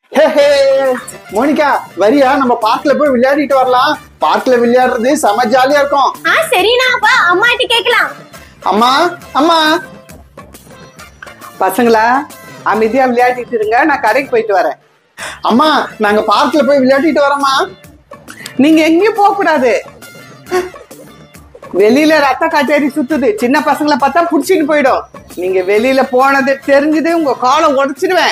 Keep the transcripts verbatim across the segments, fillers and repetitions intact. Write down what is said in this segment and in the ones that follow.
Monica வரியா நம்ம பார்க்ல போய் விளையாடிட்டு வரலாம். பார்க்ல விளையாடுறது செம ஜாலியா இருக்கும். ஆ சரிண்ணா, அப்பா அம்மா கிட்ட கேக்கலாம். அம்மா அம்மா பசங்களா அமைதியா விளையாடிட்டு இருங்க, நான் கடைக்கு போயிட்டு வரேன். அம்மா நாங்க பார்க்ல போய் விளையாடிட்டு வரோம்மா. நீங்க எங்கேயும் போக கூடாது. வெளியில ரத்த காட்டேரி சுத்துது, சின்ன பசங்களை பார்த்தா புடிச்சிட்டு போயிடும். நீங்க வெளியில போனது தெரிஞ்சது உங்க காலை உடைச்சிடுவேன்.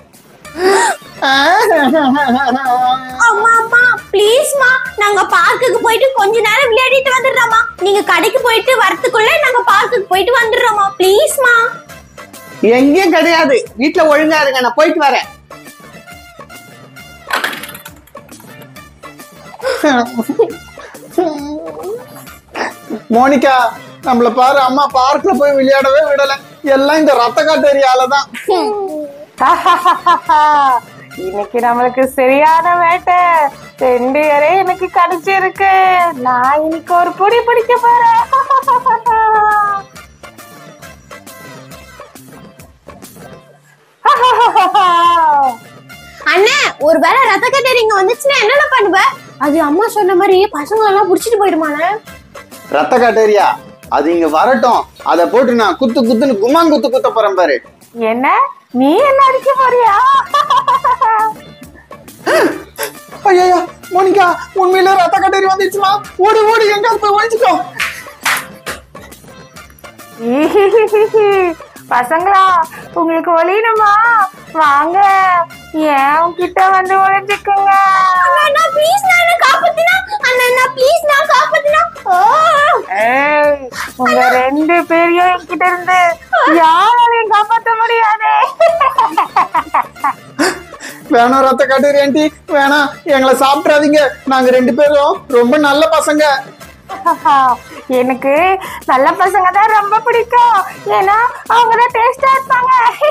அம்மா அம்மா ப்ளீஸ்மா, நாங்க பார்க்குக்கு போயிட்டு கொஞ்ச நேரம் விளையாடிட்டு வந்துடுறோமா. நீங்க கடைக்கு போயிட்டு வரதுக்குள்ள நாங்க பார்க்குக்கு போயிட்டு வந்துடுறோமா. ப்ளீஸ்மா. எங்கேயும் கிடையாது, வீட்டுல ஒழுங்கா இருங்க, நான் போயிட்டு வரேன். மோனிகா நம்மள பாரு, அம்மா பார்க்ல போய் விளையாடவே விடல. எல்லாம் இந்த ரத்த காட்டேரியாலதான். இன்னைக்கு நம்மளுக்கு சரியான வேட்டை. ரெண்டு பேரே எனக்கு கிடைச்சிருக்கு. நான் இன்னைக்கு ஒரு பொடி பிடிக்க போறேன். அண்ணே, ஒரு வேளை ரத்த கட்டேரி இங்க வந்துச்சுன்னா என்னென்ன பண்ணுவ? அது அம்மா சொன்ன மாதிரி பசங்க எல்லாம் புடிச்சிட்டு போயிடுமாண்ணே. ரத்த காட்டேரியா அது இங்க வரட்டும், அத போட்டு நான் குத்து குத்துன்னு குமான் குத்து குத்த போறேன் பாரு. என்ன நீ என்ன அடிக்க போறியா? ஐயா மோனிகா, உண்மையில ரத்த காட்டேரி வந்துச்சுமா. ஓடி ஓடி எங்க போய் ஒழிச்சுக்கோ. பசங்களா உங்களுக்கு ஒளியணுமா? வாங்க ஏன் கிட்ட வந்து ஒளிஞ்சுக்குங்க. அண்ணா ப்ளீஸ், நான் காப்பாத்துனா. அண்ணா ப்ளீஸ், நான் காப்பாத்துனா. ஏய், உங்க ரெண்டு பேரையும் என்கிட்ட இருந்து யாராலையும் காப்பாற்ற முடியாது. வேணாம் ரத்த காட்டேரி ஆண்டி, வேணாம், எங்களை சாப்பிட்றாதீங்க. நாங்க ரெண்டு பேரும் ரொம்ப நல்ல பசங்க. எனக்கு நல்ல பசங்க தான் ரொம்ப பிடிக்கும், ஏன்னா அவங்கதான் டேஸ்டா இருப்பாங்க.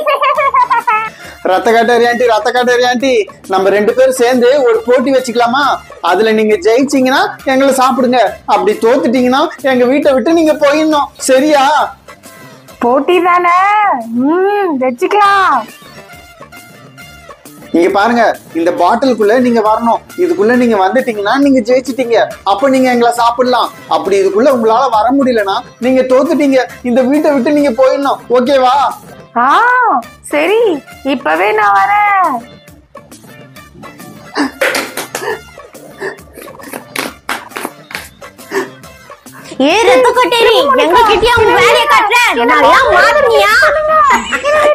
ரத்த காட்டேரி ஆண்டி, ரத்த காட்டேரி ஆண்டி, நம்ம ரெண்டு பேரும் சேர்ந்து ஒரு போட்டி வச்சுக்கலாமா? அதுல நீங்க ஜெயிச்சீங்கன்னா எங்களை சாப்பிடுங்க, அப்படி தோத்துட்டீங்கன்னா எங்க வீட்டை விட்டு நீங்க போயிடணும், சரியா? போட்டி தானே, ம் வச்சுக்கலாம். நீங்க பாருங்க, இந்த பாட்டிலுக்குள்ள நீங்க வரணும். இதுக்குள்ள நீங்க வந்துட்டீங்கன்னா நீங்க ஜெயிச்சிட்டீங்க, அப்ப நீங்க எங்களை சாப்பிடலாம். அப்படி இதுக்குள்ள உங்களால வர முடியலன்னா நீங்க தோத்துட்டீங்க, இந்த வீட்டை விட்டு நீங்க போயிடணும், ஓகேவா? ஆ சரி, இப்பவே நான் வரேன். ஏ ரத்த கட்டேரி, எங்க கிட்டயே உங்க வேலையை காட்டுறேன். நல்லா மாட்டுனியா?